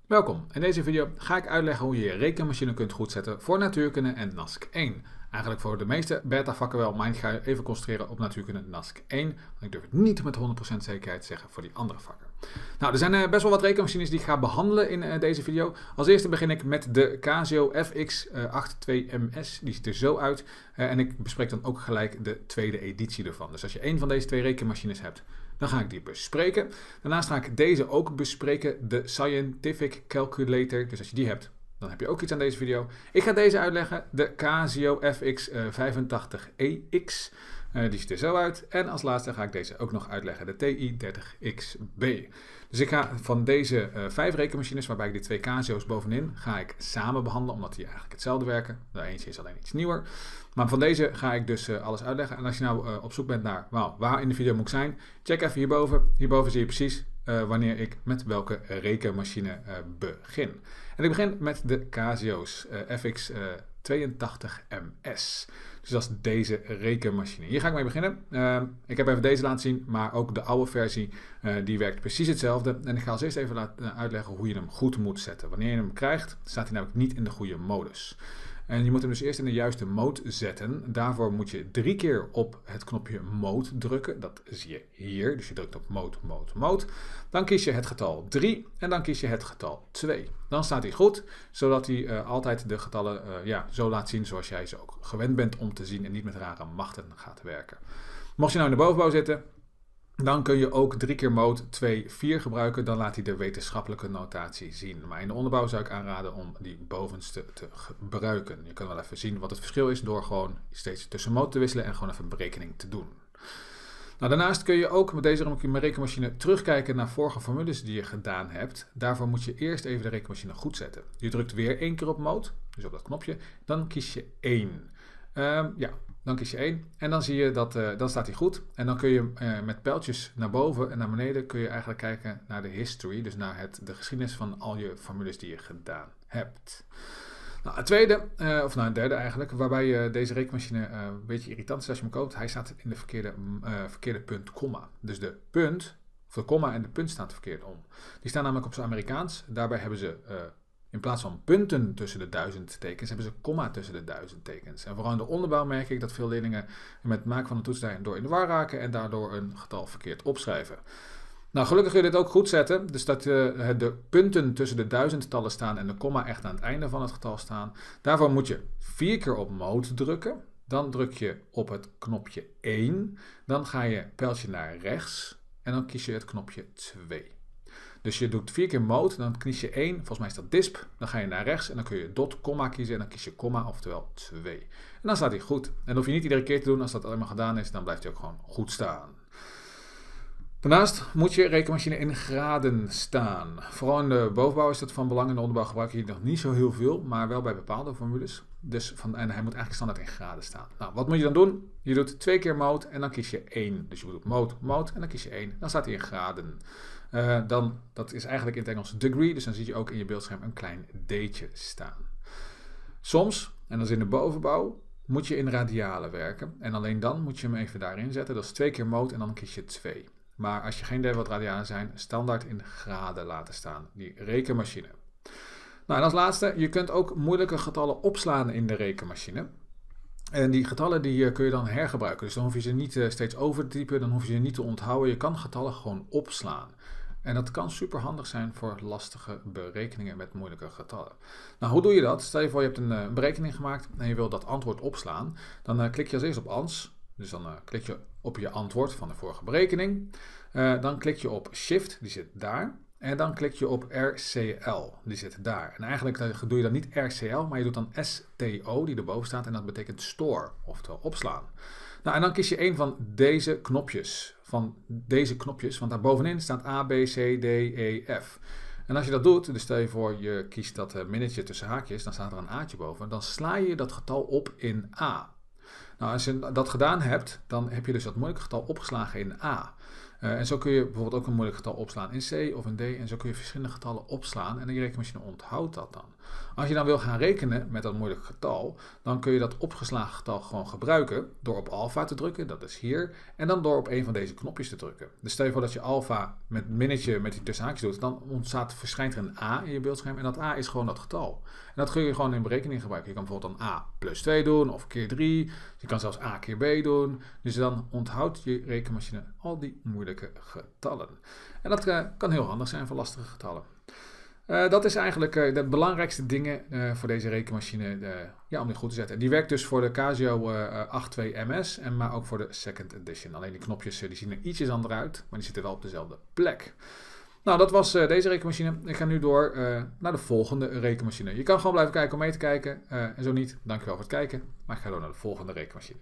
Welkom, in deze video ga ik uitleggen hoe je je rekenmachine kunt goedzetten voor natuurkunde en NASC 1. Eigenlijk voor de meeste beta vakken wel, maar ik ga even concentreren op natuurkunde en NASC 1. Want ik durf het niet met 100% zekerheid te zeggen voor die andere vakken. Nou, er zijn best wel wat rekenmachines die ik ga behandelen in deze video. Als eerste begin ik met de Casio FX82MS, die ziet er zo uit. En ik bespreek dan ook gelijk de tweede editie ervan. Dus als je één van deze twee rekenmachines hebt, dan ga ik die bespreken. Daarnaast ga ik deze ook bespreken, de Scientific Calculator. Dus als je die hebt, dan heb je ook iets aan deze video. Ik ga deze uitleggen, de Casio FX85EX. Die ziet er zo uit. En als laatste ga ik deze ook nog uitleggen, de TI30XB. Dus ik ga van deze 5 rekenmachines, waarbij ik die 2 Casio's bovenin, ga ik samen behandelen, omdat die eigenlijk hetzelfde werken. De eentje is alleen iets nieuwer. Maar van deze ga ik dus alles uitleggen. En als je nou op zoek bent naar waar in de video moet ik zijn, check even hierboven. Hierboven zie je precies wanneer ik met welke rekenmachine begin. En ik begin met de Casio's FX82MS. Dus dat is deze rekenmachine. Hier ga ik mee beginnen. Ik heb even deze laten zien, maar ook de oude versie die werkt precies hetzelfde. En ik ga als eerst even uitleggen hoe je hem goed moet zetten. Wanneer je hem krijgt, staat hij namelijk niet in de goede modus. En je moet hem dus eerst in de juiste mode zetten. Daarvoor moet je 3 keer op het knopje mode drukken. Dat zie je hier. Dus je drukt op mode, mode, mode. Dan kies je het getal 3 en dan kies je het getal 2. Dan staat hij goed, zodat hij altijd de getallen zo laat zien zoals jij ze ook gewend bent om te zien en niet met rare machten gaat werken. Mocht je nou in de bovenbouw zitten, dan kun je ook 3 keer mode 2, 4 gebruiken. Dan laat hij de wetenschappelijke notatie zien. Maar in de onderbouw zou ik aanraden om die bovenste te gebruiken. Je kan wel even zien wat het verschil is door gewoon steeds tussen mode te wisselen en gewoon even een berekening te doen. Nou, daarnaast kun je ook met deze rekenmachine terugkijken naar vorige formules die je gedaan hebt. Daarvoor moet je eerst even de rekenmachine goed zetten. Je drukt weer 1 keer op mode, dus op dat knopje. Dan kies je 1. Dan kies je 1 en dan zie je dat dan staat hij goed. En dan kun je met pijltjes naar boven en naar beneden kun je eigenlijk kijken naar de history. Dus naar de geschiedenis van al je formules die je gedaan hebt. Nou, het tweede, het derde eigenlijk, waarbij je deze rekenmachine een beetje irritant is als je hem koopt. Hij staat in de verkeerde punt, komma. Dus de punt, of de komma en de punt staat verkeerd om. Die staan namelijk op zijn Amerikaans. Daarbij hebben ze in plaats van punten tussen de 1000 tekens, hebben ze komma tussen de 1000 tekens. En vooral in de onderbouw merk ik dat veel leerlingen met het maken van een toets daardoor in de war raken en daardoor een getal verkeerd opschrijven. Nou, gelukkig kun je dit ook goed zetten. Dus dat de punten tussen de 1000-tallen staan en de komma echt aan het einde van het getal staan. Daarvoor moet je 4 keer op mode drukken. Dan druk je op het knopje 1. Dan ga je pijltje naar rechts en dan kies je het knopje 2. Dus je doet 4 keer mode, dan kies je 1, volgens mij is dat disp. Dan ga je naar rechts en dan kun je dot, komma kiezen en dan kies je komma, oftewel 2. En dan staat hij goed. En dat hoef je niet iedere keer te doen, als dat allemaal gedaan is, dan blijft hij ook gewoon goed staan. Daarnaast moet je rekenmachine in graden staan. Vooral in de bovenbouw is dat van belang. In de onderbouw gebruik je nog niet zo heel veel, maar wel bij bepaalde formules. En hij moet eigenlijk standaard in graden staan. Nou, wat moet je dan doen? Je doet 2 keer mode en dan kies je 1. Dus je doet mode, mode en dan kies je 1. Dan staat hij in graden. Dat is eigenlijk in het Engels degree, dus dan zie je ook in je beeldscherm een klein d'tje staan. Soms, en dat is in de bovenbouw, moet je in radialen werken. En alleen dan moet je hem even daarin zetten. Dat is 2 keer mode en dan kies je 2. Maar als je geen idee wat radialen zijn, standaard in graden laten staan, die rekenmachine. Nou, en als laatste, je kunt ook moeilijke getallen opslaan in de rekenmachine. En die getallen die kun je dan hergebruiken. Dus dan hoef je ze niet steeds over te typen, dan hoef je ze niet te onthouden. Je kan getallen gewoon opslaan. En dat kan super handig zijn voor lastige berekeningen met moeilijke getallen. Nou, hoe doe je dat? Stel je voor je hebt een berekening gemaakt en je wilt dat antwoord opslaan. Dan klik je als eerst op ANS. Dus dan klik je op je antwoord van de vorige berekening. Dan klik je op Shift, die zit daar. En dan klik je op RCL, die zit daar. En eigenlijk doe je dan niet RCL, maar je doet dan STO, die erboven staat. En dat betekent store, oftewel opslaan. Nou, en dan kies je een van deze knopjes. Want daar bovenin staat A, B, C, D, E, F. En als je dat doet, dus stel je voor je kiest dat minnetje tussen haakjes, dan staat er een A'tje boven. Dan sla je dat getal op in A. Nou, als je dat gedaan hebt, dan heb je dus dat moeilijke getal opgeslagen in A. En zo kun je bijvoorbeeld ook een moeilijk getal opslaan in C of in D. En zo kun je verschillende getallen opslaan en die rekenmachine onthoudt dat dan. Als je dan wil gaan rekenen met dat moeilijk getal, dan kun je dat opgeslagen getal gewoon gebruiken door op alfa te drukken, dat is hier, en dan door op een van deze knopjes te drukken. Dus stel je voor dat je alfa met minnetje met die tussenhaakjes doet, dan verschijnt er een A in je beeldscherm en dat A is gewoon dat getal. En dat kun je gewoon in berekening gebruiken. Je kan bijvoorbeeld dan A plus 2 doen of keer 3. Je kan zelfs A keer B doen. Dus dan onthoudt je rekenmachine al die moeilijke getallen. En dat kan heel handig zijn voor lastige getallen. Dat is eigenlijk de belangrijkste dingen voor deze rekenmachine om die goed te zetten. Die werkt dus voor de Casio 8.2 MS, maar ook voor de Second Edition. Alleen die knopjes die zien er ietsjes anders uit, maar die zitten wel op dezelfde plek. Nou, dat was deze rekenmachine. Ik ga nu door naar de volgende rekenmachine. Je kan gewoon blijven kijken om mee te kijken. En zo niet, dankjewel voor het kijken. Maar ik ga door naar de volgende rekenmachine.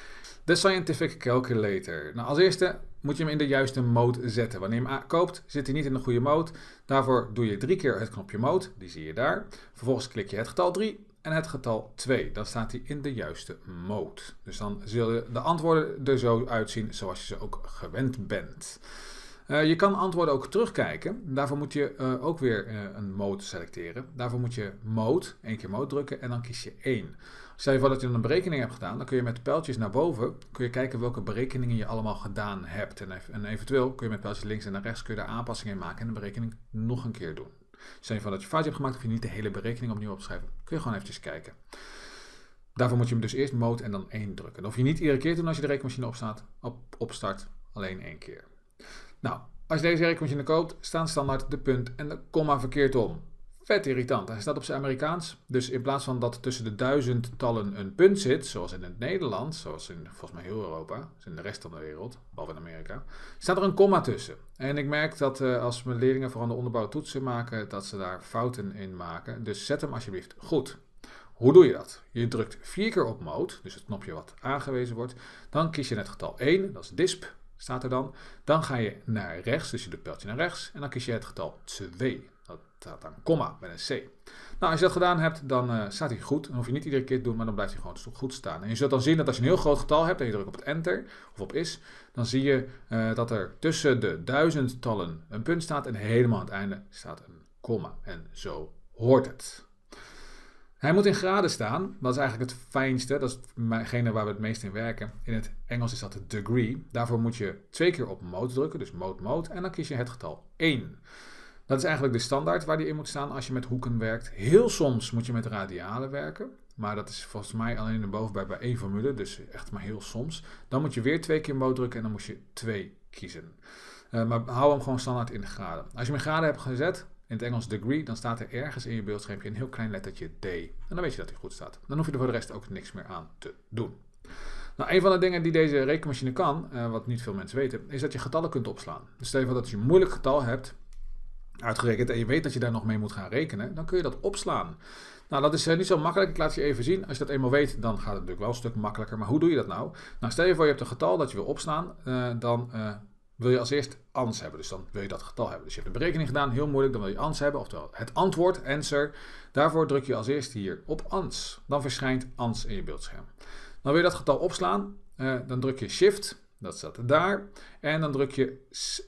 De Scientific Calculator. Nou, als eerste moet je hem in de juiste mode zetten. Wanneer je hem koopt, zit hij niet in de goede mode. Daarvoor doe je 3 keer het knopje mode. Die zie je daar. Vervolgens klik je het getal 3 en het getal 2. Dan staat hij in de juiste mode. Dus dan zullen de antwoorden er zo uitzien zoals je ze ook gewend bent. Je kan antwoorden ook terugkijken. Daarvoor moet je ook weer een mode selecteren. Daarvoor moet je mode, 1 keer mode drukken en dan kies je 1. Stel je voor dat je een berekening hebt gedaan, dan kun je met pijltjes naar boven kun je kijken welke berekeningen je allemaal gedaan hebt. En eventueel kun je met pijltjes links en naar rechts kun je daar aanpassingen in maken en de berekening nog een keer doen. Stel je voor dat je foutje hebt gemaakt of je niet de hele berekening opnieuw opschrijven, kun je gewoon eventjes kijken. Daarvoor moet je hem dus eerst mode en dan 1 drukken. Dat hoef je niet iedere keer te doen als je de rekenmachine opstart, alleen 1 keer. Nou, als je deze rekenmachine koopt, staan standaard de punt en de komma verkeerd om. Vet irritant. Hij staat op zijn Amerikaans. Dus in plaats van dat tussen de duizendtallen een punt zit, zoals in het Nederlands, zoals in volgens mij heel Europa, dus in de rest van de wereld, behalve in Amerika, staat er een komma tussen. En ik merk dat als mijn leerlingen vooral de onderbouw toetsen maken, dat ze daar fouten in maken. Dus zet hem alsjeblieft goed. Hoe doe je dat? Je drukt 4 keer op mode, dus het knopje wat aangewezen wordt. Dan kies je het getal 1, dat is disp. Staat er dan. Dan ga je naar rechts, dus je doet pijltje naar rechts. En dan kies je het getal 2. Dat staat dan komma met een C. Nou, als je dat gedaan hebt, dan staat hij goed. Dan hoef je niet iedere keer te doen, maar dan blijft hij gewoon goed staan. En je zult dan zien dat als je een heel groot getal hebt en je drukt op het enter of op is, dan zie je dat er tussen de duizendtallen een punt staat en helemaal aan het einde staat een komma. En zo hoort het. Hij moet in graden staan, dat is eigenlijk het fijnste, dat is hetgene waar we het meest in werken. In het Engels is dat de degree. Daarvoor moet je 2 keer op mode drukken, dus mode, en dan kies je het getal 1. Dat is eigenlijk de standaard waar die in moet staan als je met hoeken werkt. Heel soms moet je met radialen werken, maar dat is volgens mij alleen erboven bij 1 formule, dus echt maar heel soms. Dan moet je weer 2 keer mode drukken en dan moet je 2 kiezen. Maar hou hem gewoon standaard in de graden. Als je hem in graden hebt gezet, in het Engels degree, dan staat er ergens in je beeldschermpje een heel klein lettertje D. En dan weet je dat hij goed staat. Dan hoef je er voor de rest ook niks meer aan te doen. Nou, een van de dingen die deze rekenmachine kan, wat niet veel mensen weten, is dat je getallen kunt opslaan. Dus stel je voor dat je een moeilijk getal hebt uitgerekend en je weet dat je daar nog mee moet gaan rekenen, dan kun je dat opslaan. Nou, dat is niet zo makkelijk. Ik laat je even zien. Als je dat eenmaal weet, dan gaat het natuurlijk wel een stuk makkelijker. Maar hoe doe je dat nou? Nou, stel je voor je hebt een getal dat je wil opslaan, dan wil je als eerst ans hebben. Dus dan wil je dat getal hebben. Dus je hebt een berekening gedaan, heel moeilijk, dan wil je ans hebben, oftewel het antwoord, answer. Daarvoor druk je als eerst hier op ans. Dan verschijnt ans in je beeldscherm. Dan wil je dat getal opslaan, dan druk je shift, dat staat daar. En dan druk je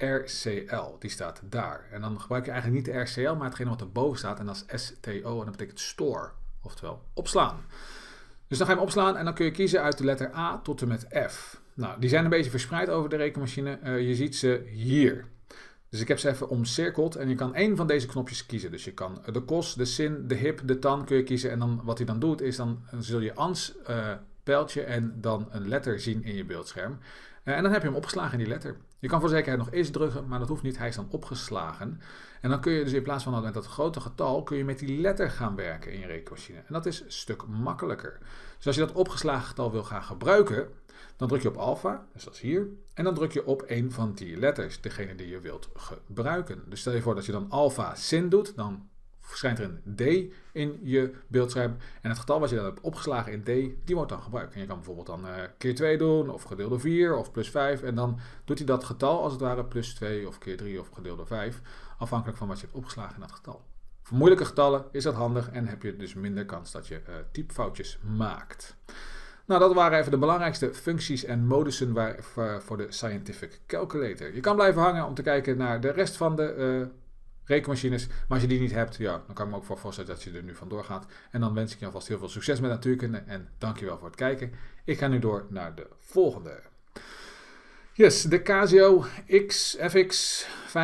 RCL, die staat daar. En dan gebruik je eigenlijk niet de RCL, maar hetgene wat erboven staat. En dat is STO en dat betekent store, oftewel opslaan. Dus dan ga je hem opslaan en dan kun je kiezen uit de letter A tot en met F. Nou, die zijn een beetje verspreid over de rekenmachine. Je ziet ze hier. Dus ik heb ze even omcirkeld en je kan één van deze knopjes kiezen. Dus je kan de kos, de sin, de hip, de tan kun je kiezen. En dan wat hij dan doet is dan zul je ans pijltje en dan een letter zien in je beeldscherm. En dan heb je hem opgeslagen in die letter. Je kan voor zekerheid nog eens drukken, maar dat hoeft niet. Hij is dan opgeslagen. En dan kun je dus in plaats van met dat grote getal, kun je met die letter gaan werken in je rekenmachine. En dat is een stuk makkelijker. Dus als je dat opgeslagen getal wil gaan gebruiken, dan druk je op alfa, dus dat is hier. En dan druk je op een van die letters, degene die je wilt gebruiken. Dus stel je voor dat je dan alfa sin doet, dan verschijnt er een D in je beeldscherm. En het getal wat je dan hebt opgeslagen in D, die wordt dan gebruikt. En je kan bijvoorbeeld dan keer 2 doen, of gedeeld door 4, of plus 5. En dan doet hij dat getal als het ware plus 2, of keer 3, of gedeeld door 5. Afhankelijk van wat je hebt opgeslagen in dat getal. Voor moeilijke getallen is dat handig en heb je dus minder kans dat je typfoutjes maakt. Nou, dat waren even de belangrijkste functies en modussen voor de Scientific Calculator. Je kan blijven hangen om te kijken naar de rest van de rekenmachines. Maar als je die niet hebt, ja, dan kan ik me ook voor voorstellen dat je er nu vandoor gaat. En dan wens ik je alvast heel veel succes met natuurkunde en dankjewel voor het kijken. Ik ga nu door naar de volgende. Yes, de Casio FX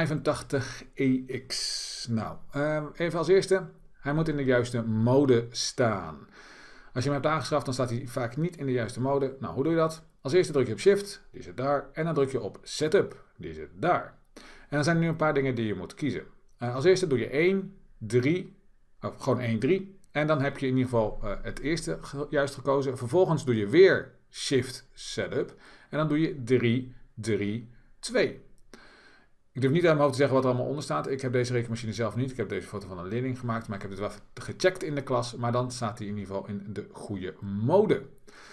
85EX. Nou, even als eerste, hij moet in de juiste mode staan. Als je hem hebt aangeschaft, dan staat hij vaak niet in de juiste mode. Nou, hoe doe je dat? Als eerste druk je op Shift, die zit daar. En dan druk je op Setup, die zit daar. En dan zijn er nu een paar dingen die je moet kiezen. Als eerste doe je 1, 3, of gewoon 1, 3. En dan heb je in ieder geval het eerste juist gekozen. Vervolgens doe je weer Shift, Setup. En dan doe je 3, 3, 2. Ik durf niet aan mijn hoofd te zeggen wat er allemaal onder staat. Ik heb deze rekenmachine zelf niet. Ik heb deze foto van een leerling gemaakt, maar ik heb het wel gecheckt in de klas. Maar dan staat hij in ieder geval in de goede mode.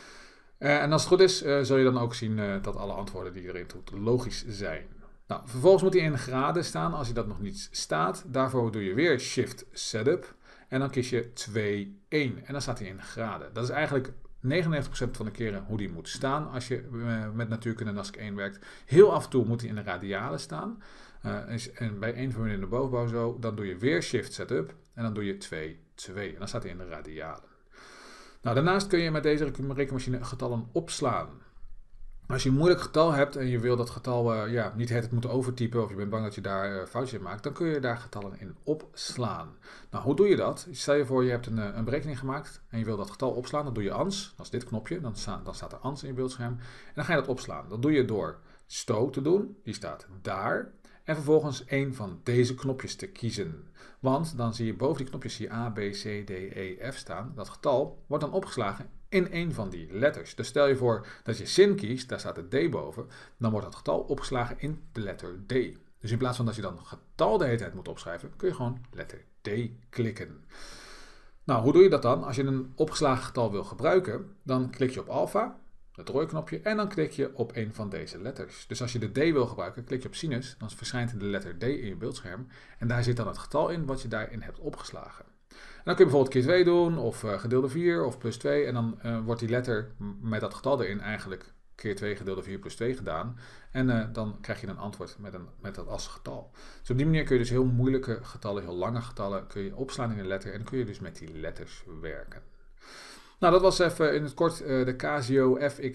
En als het goed is, zul je dan ook zien dat alle antwoorden die erin doet logisch zijn. Nou, vervolgens moet hij in graden staan als hij dat nog niet staat. Daarvoor doe je weer Shift Setup. En dan kies je 2, 1. En dan staat hij in graden. Dat is eigenlijk 99% van de keren hoe die moet staan als je met natuurkunde en ASK 1 werkt. Heel af en toe moet hij in de radialen staan. En bij één formule in de bovenbouw zo, dan doe je weer Shift Setup en dan doe je 2, 2. En dan staat hij in de radialen. Nou, daarnaast kun je met deze rekenmachine getallen opslaan. Als je een moeilijk getal hebt en je wil dat getal niet het moeten overtypen of je bent bang dat je daar foutjes in maakt, dan kun je daar getallen in opslaan. Nou, hoe doe je dat? Stel je voor je hebt een berekening gemaakt en je wil dat getal opslaan, dan doe je ANS, dat is dit knopje, dan staat er ANS in je beeldscherm en dan ga je dat opslaan. Dat doe je door STO te doen, die staat daar, en vervolgens een van deze knopjes te kiezen. Want dan zie je boven die knopjes zie je A, B, C, D, E, F staan. Dat getal wordt dan opgeslagen in een van die letters. Dus stel je voor dat je zin kiest, daar staat het D boven, dan wordt dat getal opgeslagen in de letter D. Dus in plaats van dat je dan getal de hele tijd moet opschrijven, kun je gewoon letter D klikken. Nou, hoe doe je dat dan? Als je een opgeslagen getal wil gebruiken, dan klik je op alpha, het rode knopje, en dan klik je op een van deze letters. Dus als je de D wil gebruiken, klik je op sinus, dan verschijnt de letter D in je beeldscherm en daar zit dan het getal in wat je daarin hebt opgeslagen. En dan kun je bijvoorbeeld keer 2 doen, of gedeelde 4, of plus 2. En dan wordt die letter met dat getal erin eigenlijk keer 2 gedeelde 4 plus 2 gedaan. En dan krijg je een antwoord met dat als getal. Dus op die manier kun je dus heel moeilijke getallen, heel lange getallen, kun je opslaan in een letter. En dan kun je dus met die letters werken. Nou, dat was even in het kort de Casio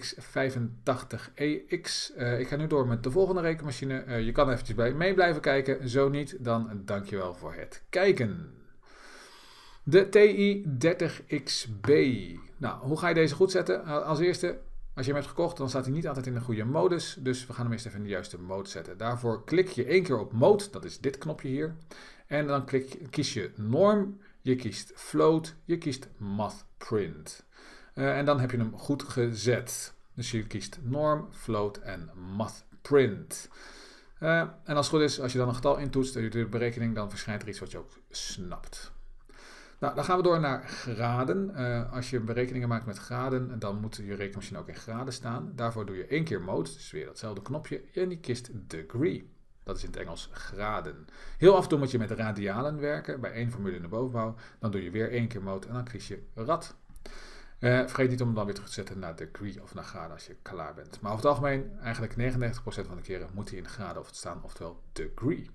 FX85EX. Ik ga nu door met de volgende rekenmachine. Je kan eventjes mee blijven kijken. Zo niet, dan dankjewel voor het kijken. De TI-30XB. Nou, hoe ga je deze goed zetten? Als eerste, als je hem hebt gekocht, dan staat hij niet altijd in de goede modus. Dus we gaan hem eerst even in de juiste mode zetten. Daarvoor klik je 1 keer op Mode, dat is dit knopje hier. En dan kies je Norm, je kiest Float, je kiest Math Print. En dan heb je hem goed gezet. Dus je kiest Norm, Float en Math Print. En als het goed is, als je dan een getal intoetst en je doet de berekening, dan verschijnt er iets wat je ook snapt. Nou, dan gaan we door naar graden. Als je berekeningen maakt met graden, dan moet je rekenmachine ook in graden staan. Daarvoor doe je 1 keer mode, dus weer datzelfde knopje, en die kiest degree. Dat is in het Engels graden. Heel af en toe moet je met radialen werken, bij één formule in de bovenbouw. Dan doe je weer 1 keer mode en dan kies je rad. Vergeet niet om hem dan weer terug te zetten naar degree of naar graden als je klaar bent. Maar over het algemeen, eigenlijk 99% van de keren moet hij in graden of staan, oftewel degree.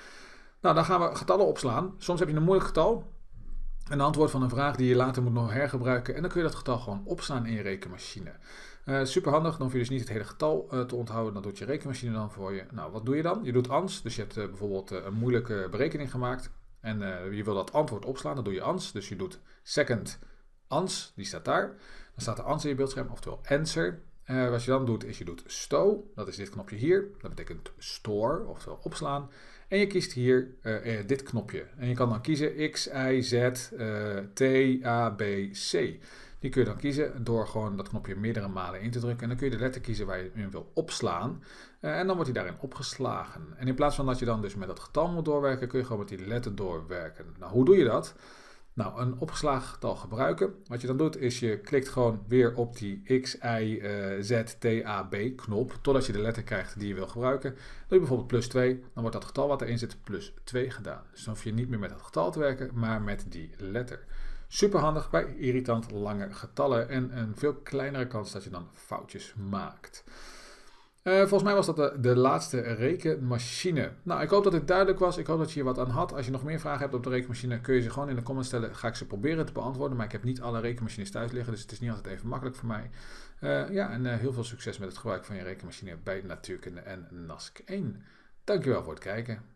Nou, dan gaan we getallen opslaan. Soms heb je een moeilijk getal. Een antwoord van een vraag die je later moet nog hergebruiken. En dan kun je dat getal gewoon opslaan in je rekenmachine. Super handig, dan hoef je dus niet het hele getal te onthouden. Dat doet je rekenmachine dan voor je. Nou, wat doe je dan? Je doet ANS. Dus je hebt bijvoorbeeld een moeilijke berekening gemaakt. En je wil dat antwoord opslaan. Dan doe je ANS. Dus je doet second ANS. Die staat daar. Dan staat de ANS in je beeldscherm, oftewel answer. Wat je dan doet, is je doet STO. Dat is dit knopje hier. Dat betekent store, oftewel opslaan. En je kiest hier dit knopje. En je kan dan kiezen X, Y, Z, T, A, B, C. Die kun je dan kiezen door gewoon dat knopje meerdere malen in te drukken. En dan kun je de letter kiezen waar je in wil opslaan. En dan wordt hij daarin opgeslagen. En in plaats van dat je dan dus met dat getal moet doorwerken, kun je gewoon met die letter doorwerken. Nou, hoe doe je dat? Nou, een opgeslagen getal gebruiken. Wat je dan doet is je klikt gewoon weer op die X, Y, Z, T, A, B knop. Totdat je de letter krijgt die je wil gebruiken. Doe je bijvoorbeeld plus 2. Dan wordt dat getal wat erin zit plus 2 gedaan. Dus dan hoef je niet meer met dat getal te werken, maar met die letter. Super handig bij irritant lange getallen en een veel kleinere kans dat je dan foutjes maakt. Volgens mij was dat de laatste rekenmachine. Nou, ik hoop dat dit duidelijk was. Ik hoop dat je hier wat aan had. Als je nog meer vragen hebt op de rekenmachine, kun je ze gewoon in de comments stellen. Ga ik ze proberen te beantwoorden, maar ik heb niet alle rekenmachines thuis liggen, dus het is niet altijd even makkelijk voor mij. En heel veel succes met het gebruik van je rekenmachine bij natuurkunde en NASK 1. Dankjewel voor het kijken.